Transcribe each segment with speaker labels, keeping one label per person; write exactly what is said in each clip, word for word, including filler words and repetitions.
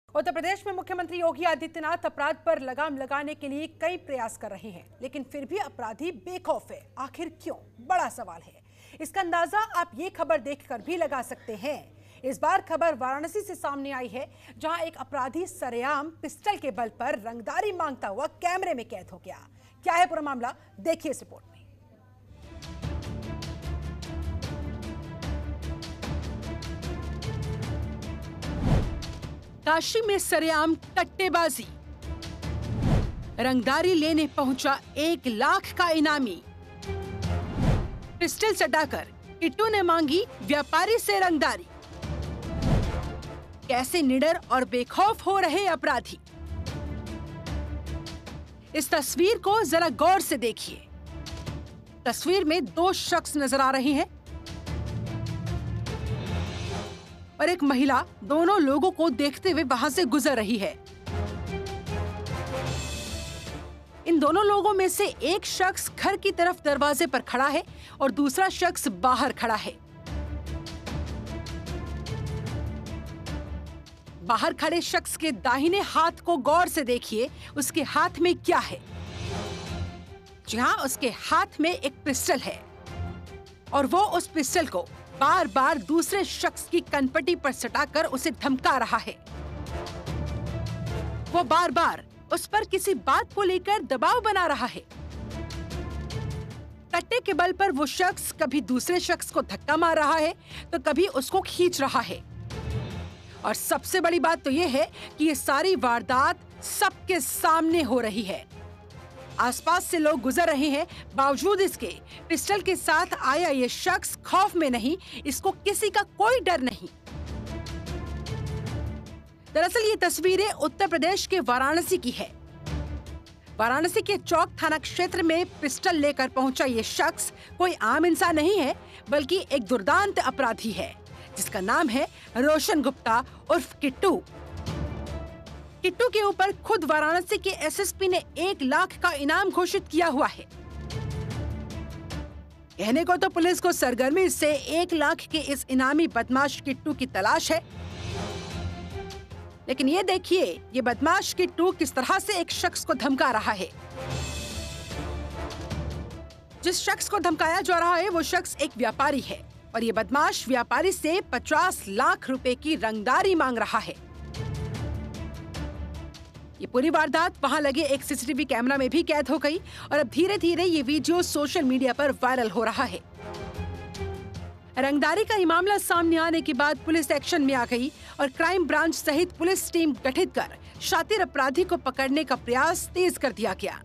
Speaker 1: उत्तर प्रदेश में मुख्यमंत्री योगी आदित्यनाथ अपराध पर लगाम लगाने के लिए कई प्रयास कर रहे हैं, लेकिन फिर भी अपराधी बेखौफ है। आखिर क्यों? बड़ा सवाल है। इसका अंदाजा आप ये खबर देखकर भी लगा सकते हैं। इस बार खबर वाराणसी से सामने आई है, जहां एक अपराधी सरेआम पिस्टल के बल पर रंगदारी मांगता हुआ कैमरे में कैद हो गया। क्या है पूरा मामला, देखिए इस रिपोर्ट में। काशी में सरेआम कट्टेबाजी, रंगदारी लेने पहुंचा एक लाख का इनामी। पिस्टल सटाकर किट्टू ने मांगी व्यापारी से रंगदारी। कैसे निडर और बेखौफ हो रहे अपराधी, इस तस्वीर को जरा गौर से देखिए। तस्वीर में दो शख्स नजर आ रहे हैं और एक महिला दोनों लोगों को देखते हुए वहां से गुजर रही है। इन दोनों लोगों में से एक शख्स घर की तरफ दरवाजे पर खड़ा है और दूसरा शख्स बाहर खड़ा है। बाहर खड़े शख्स के दाहिने हाथ को गौर से देखिए, उसके हाथ में क्या है। जी हां, उसके हाथ में एक पिस्टल है और वो उस पिस्टल को बार बार दूसरे शख्स की कनपटी पर सटाकर उसे धमका रहा है। वो बार बार उस पर किसी बात को लेकर दबाव बना रहा है। कट्टे के बल पर वो शख्स कभी दूसरे शख्स को धक्का मार रहा है तो कभी उसको खींच रहा है। और सबसे बड़ी बात तो ये है कि ये सारी वारदात सबके सामने हो रही है। आसपास से लोग गुजर रहे हैं, बावजूद इसके पिस्टल के साथ आया ये शख्स खौफ में नहीं, इसको किसी का कोई डर नहीं। दरअसल ये तस्वीरें उत्तर प्रदेश के वाराणसी की है। वाराणसी के चौक थाना क्षेत्र में पिस्टल लेकर पहुंचा ये शख्स कोई आम इंसान नहीं है, बल्कि एक दुर्दांत अपराधी है, जिसका नाम है रोशन गुप्ता उर्फ किट्टू। किट्टू के ऊपर खुद वाराणसी के एसएसपी ने एक लाख का इनाम घोषित किया हुआ है। कहने को तो पुलिस को सरगर्मी से एक लाख के इस इनामी बदमाश किट्टू की तलाश है, लेकिन ये देखिए ये बदमाश किट्टू किस तरह से एक शख्स को धमका रहा है। जिस शख्स को धमकाया जा रहा है वो शख्स एक व्यापारी है और ये बदमाश व्यापारी से पचास लाख रुपए की रंगदारी मांग रहा है। ये पूरी वारदात वहां लगे एक सीसीटीवी कैमरा में भी कैद हो गई और अब धीरे धीरे ये वीडियो सोशल मीडिया पर वायरल हो रहा है। रंगदारी का ये मामला सामने आने के बाद पुलिस एक्शन में आ गई और क्राइम ब्रांच सहित पुलिस टीम गठित कर शातिर अपराधी को पकड़ने का प्रयास तेज कर दिया गया।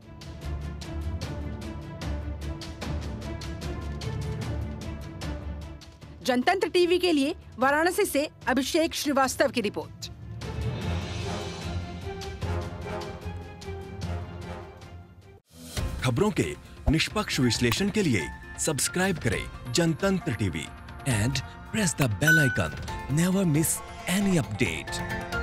Speaker 1: जनतंत्र टीवी के लिए वाराणसी से अभिषेक श्रीवास्तव की रिपोर्ट।
Speaker 2: खबरों के निष्पक्ष विश्लेषण के लिए सब्सक्राइब करें Jantantra TV and press the bell icon. Never miss any update.